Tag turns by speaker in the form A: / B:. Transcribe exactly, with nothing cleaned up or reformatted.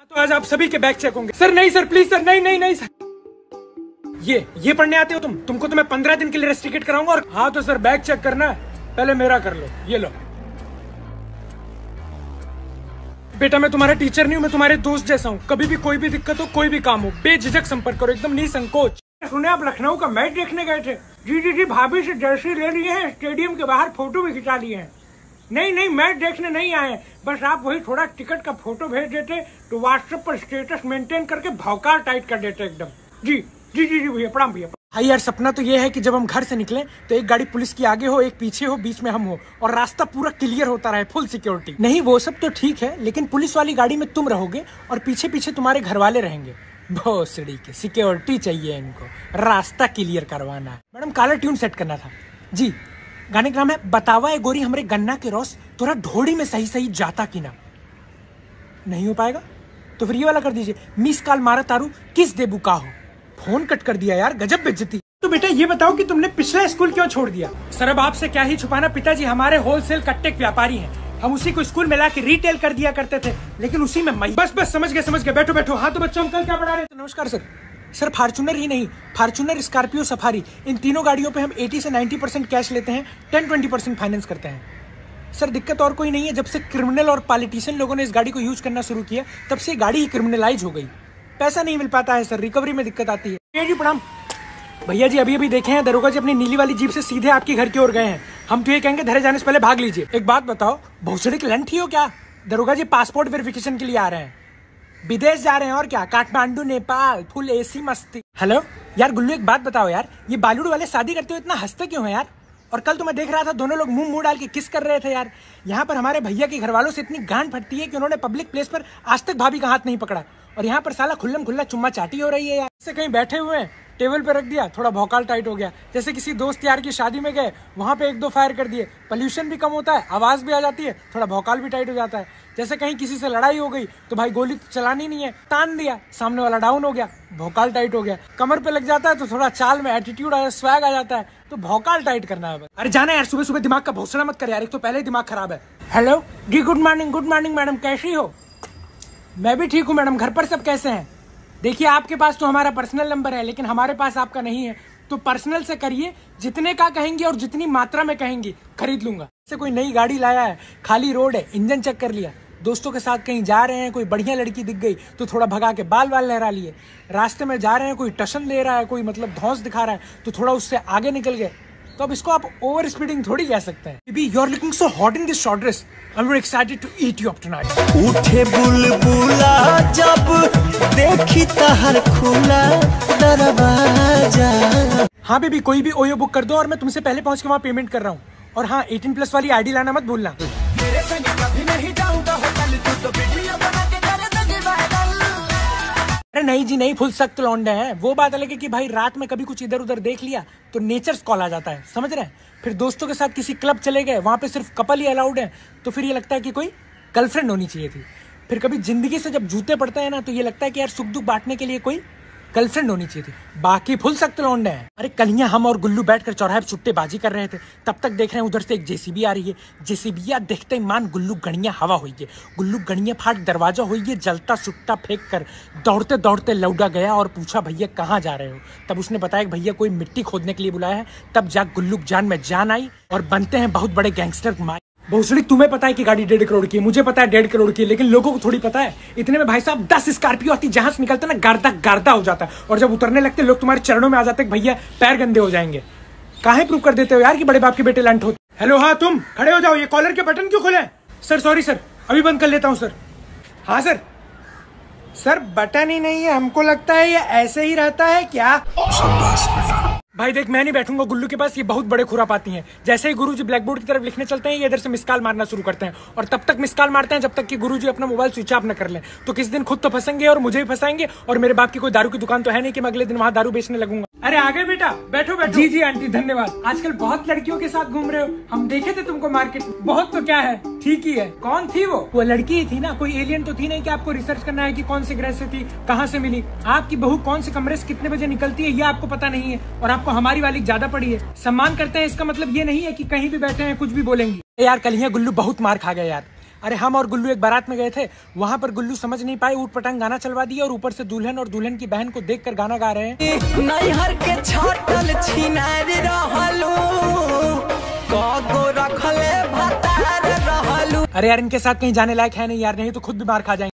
A: तो आज आप सभी के बैग चेक होंगे। सर नहीं सर, प्लीज सर, नहीं नहीं नहीं सर। ये ये पढ़ने आते हो तुम? तुमको तो मैं पंद्रह दिन के लिए रेस्ट्रिकेट कराऊंगा। और हाँ तो सर बैग चेक करना है, पहले मेरा कर लो। ये लो बेटा, मैं तुम्हारा टीचर नहीं हूँ, मैं तुम्हारे दोस्त जैसा हूँ। कभी भी कोई भी दिक्कत हो, कोई भी काम हो, बेझिझक संपर्क करो, एकदम निसंकोच। सुने आप लखनऊ का मैच देखने गए थे? जी जी जी, भाभी से जर्सी ले लिए हैं, स्टेडियम के बाहर फोटो भी खिंचा लिए हैं। नहीं नहीं, मैच देखने नहीं आए, बस आप वही थोड़ा टिकट का फोटो भेज देते तो व्हाट्सएप पर स्टेटस मेंटेन करके भौकाल टाइट कर देते एकदम। जी जी जी जी भैया, प्रणाम भैया। हाँ यार, सपना तो ये है कि जब हम घर से निकलें तो एक गाड़ी पुलिस की आगे हो, एक पीछे हो, बीच में हम हो और रास्ता पूरा क्लियर होता रहे, फुल सिक्योरिटी। नहीं वो सब तो ठीक है, लेकिन पुलिस वाली गाड़ी में तुम रहोगे और पीछे पीछे तुम्हारे घर वाले रहेंगे। भोसड़ी के सिक्योरिटी चाहिए इनको, रास्ता क्लियर करवाना है। मैडम काला ट्यून सेट करना था जी। गाने का नाम है बतावा ए गोरी हमरे गन्ना के रस तोरा ढोड़ी में सही सही जाता कि ना। नहीं हो पाएगा तो फिर ये वाला कर दीजिए, मिस कॉल मारा तारू किस देबू का हो। फोन कट कर दिया यार, गजब बेइज्जती। तो बेटा ये बताओ कि तुमने पिछला स्कूल क्यों छोड़ दिया? सर अब आपसे क्या ही छुपाना, पिताजी हमारे होलसेल कट्टे के व्यापारी हैं। हम उसी को स्कूल में ला के रिटेल कर दिया करते थे, लेकिन उसी में मैं बस बस समझ गए समझ गए बैठो बैठो। हाँ तो बच्चों हम कल क्या पढ़ा रहे थे? नमस्कार सर। सर फॉर्च्यूनर ही नहीं, फॉर्च्यूनर, स्कॉर्पियो, सफारी, इन तीनों गाड़ियों पे हम अस्सी से नब्बे परसेंट कैश लेते हैं, दस बीस परसेंट फाइनेंस करते हैं। सर दिक्कत और कोई नहीं है, जब से क्रिमिनल और पॉलिटिशियन लोगों ने इस गाड़ी को यूज करना शुरू किया तब से गाड़ी ही क्रिमिनलाइज हो गई। पैसा नहीं मिल पाता है सर, रिकवरी में दिक्कत आती है। जी प्रणाम भैया जी, अभी अभी देखे हैं दरोगा जी अपनी नीली वाली जीप से सीधे आपके घर की ओर गए हैं। हम तो ये कहेंगे धरे जाने से पहले भाग लीजिए। एक बात बताओ, भोसड़ी की लंठी हो क्या? दरोगा जी पासपोर्ट वेरिफिकेशन के लिए आ रहे हैं, विदेश जा रहे हैं और क्या, काठमांडू नेपाल, फुल एसी मस्ती। हेलो यार गुल्लू, एक बात बताओ यार, ये बॉलीवुड वाले शादी करते हुए इतना हंसते क्यों है यार? और कल तो मैं देख रहा था दोनों लोग मुंह मुंह डाल के किस कर रहे थे यार। यहाँ पर हमारे भैया के घर वालों से इतनी गांड फटती है कि उन्होंने पब्लिक प्लेस पर आज तक भाभी का हाथ नहीं पकड़ा, और यहाँ पर साला खुल्लम खुल्ला चुम्मा चाटी हो रही है यार। इससे कहीं बैठे हुए हैं, टेबल पे रख दिया, थोड़ा भौकाल टाइट हो गया। जैसे किसी दोस्त यार की शादी में गए, वहां पे एक दो फायर कर दिए, पोल्यूशन भी कम होता है, आवाज भी आ जाती है, थोड़ा भौकाल भी टाइट हो जाता है। जैसे कहीं किसी से लड़ाई हो गई तो भाई गोली तो चलानी नहीं है, तान दिया, सामने वाला डाउन हो गया, भौकाल टाइट हो गया। कमर पे लग जाता है तो थोड़ा चाल में एटीट्यूड आया, स्वैग आ जाता है, तो भौकाल टाइट करना है। अरे जाना यार, सुबह सुबह दिमाग का भौसड़ा मत कर यार, एक तो पहले ही दिमाग खराब है। हेलो जी, good morning. Good morning madam, कैसी हो? मैं भी ठीक हूँ मैडम, घर पर सब कैसे हैं? देखिए आपके पास तो हमारा पर्सनल नंबर है, लेकिन हमारे पास आपका नहीं है, तो पर्सनल से करिए, जितने का कहेंगे और जितनी मात्रा में कहेंगे खरीद लूंगा। जैसे कोई नई गाड़ी लाया है, खाली रोड है, इंजन चेक कर लिया, दोस्तों के साथ कहीं जा रहे हैं, कोई बढ़िया लड़की दिख गई तो थोड़ा भगा के बाल बाल लहरा लिए, रास्ते में जा रहे हैं, कोई टशन दे रहा है, कोई मतलब धौंस दिखा रहा है तो थोड़ा उससे आगे निकल गए, तो अब इसको आप ओवर स्पीडिंग थोड़ी कह सकते हैं। Baby you are looking so hot in this short dress, I am very excited to eat you up tonight.
B: उठे बुलबुला जब देखी तहर खुला दरवाजा।
A: हाँ बेबी, कोई भी ओयो बुक कर दो और मैं तुमसे पहले पहुंच के वहाँ पेमेंट कर रहा हूँ। और हाँ, अठारह प्लस वाली आईडी लाना मत भूलना। मेरे संग कभी नहीं जाऊंगा होटल, तू तो वीडियो बना के कर देगी वायरल। अरे नहीं जी नहीं, फुल सख्त लौंडे हैं। वो बात अलग है कि भाई रात में कभी कुछ इधर उधर देख लिया तो नेचर्स कॉल आ जाता है, समझ रहे हैं? फिर दोस्तों के साथ किसी क्लब चले गए, वहां पे सिर्फ कपल ही अलाउड है, तो फिर ये लगता है कि कोई गर्लफ्रेंड होनी चाहिए थी। फिर कभी जिंदगी से जब जूते पड़ते हैं ना, तो ये लगता है कि यार सुख दुख बांटने के लिए कोई गर्लफ्रेंड होनी चाहिए थी। बाकी फुल सख्त लौंडे हैं। अरे कलियां हम और गुल्लू बैठकर चौराहे पर छुट्टेबाजी कर रहे थे, तब तक देख रहे हैं उधर से एक जेसीबी आ रही है। जेसीबिया देखते ही मान गुल्लू गणिया हवा हुई है, गुल्लू गणिया फाट दरवाजा हुई है, जलता सुट्टा फेंक कर दौड़ते दौड़ते लौटा गया और पूछा भैया कहाँ जा रहे हो? तब उसने बताया कि भैया कोई मिट्टी खोदने के लिए बुलाया है। तब जा गुल्लू जान में जान आई और बनते हैं बहुत बड़े गैंगस्टर। भोसड़ी तुम्हें पता है कि गाड़ी डेढ़ करोड़ की है, मुझे पता है डेढ़ करोड़ की है, लेकिन लोगों को थोड़ी पता है। इतने में भाई साहब दस स्कॉर्पियो आती, जहां से निकलते ना गार्दा गार्दा हो जाता है, और जब उतरने लगते लोग तुम्हारे चरणों में आ जाते भैया पैर गंदे हो जाएंगे। काहे प्रूव कर देते हो यार कि बड़े बाप के बेटे लंट होते? हेलो हाँ तुम खड़े हो जाओ, ये कॉलर के बटन क्यों खोले? सर सॉरी सर, अभी बंद कर लेता हूँ सर। हाँ सर। सर बटन ही नहीं है, हमको लगता है ये ऐसे ही रहता है क्या? भाई देख, मैं नहीं बैठूंगा गुल्लू के पास, ये बहुत बड़े खुरापाती हैं। जैसे ही गुरुजी ब्लैक बोर्ड की तरफ लिखने चलते हैं, ये इधर से मिस कॉल मारना शुरू करते हैं, और तब तक मिस कॉल मारते हैं जब तक कि गुरुजी अपना मोबाइल स्विच ऑफ न कर लें। तो किस दिन खुद तो फंसेंगे और मुझे भी फंसाएंगे, और मेरे बाप की कोई दारू की दुकान तो है नहीं कि मैं अगले दिन वहां दारू बेचने लगूंगा। अरे आगे बेटा, बैठो बैठो। जी जी आंटी धन्यवाद। आजकल बहुत लड़कियों के साथ घूम रहे हो, हम देखे थे तुमको मार्केट। बहुत तो क्या है, ठीक ही है। कौन थी वो? वो लड़की ही थी ना, कोई एलियन तो थी नहीं कि आपको रिसर्च करना है कि कौन से ग्रह से थी, कहाँ से मिली। आपकी बहू कौन से कमरे से कितने बजे निकलती है ये आपको पता नहीं है, और आपको हमारी वाली ज्यादा पड़ी है। सम्मान करते हैं इसका मतलब ये नहीं है कि कहीं भी बैठे हैं कुछ भी बोलेंगी। यार कल ही गुल्लू बहुत मार खा गया यार। अरे हम और गुल्लू एक बारात में गए थे, वहाँ पर गुल्लू समझ नहीं पाए, ऊट पटांग गाना चलवा दिया और ऊपर से दुल्हन और दुल्हन की बहन को देखकर गाना गा रहे हैं।
B: नैहर के छाटल छिनार रहलू, कागो रखले भतार रहलू।
A: अरे यार इनके साथ कहीं जाने लायक है नहीं यार, नहीं तो खुद भी मार खा जाएंगे।